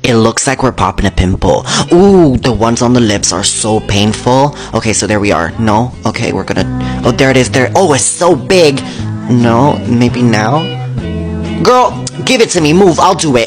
It looks like we're popping a pimple. Ooh, the ones on the lips are so painful. Okay, so there we are. No? Okay, we're gonna... Oh, there it is. There. Oh, it's so big. No, maybe now? Girl, give it to me. Move. I'll do it.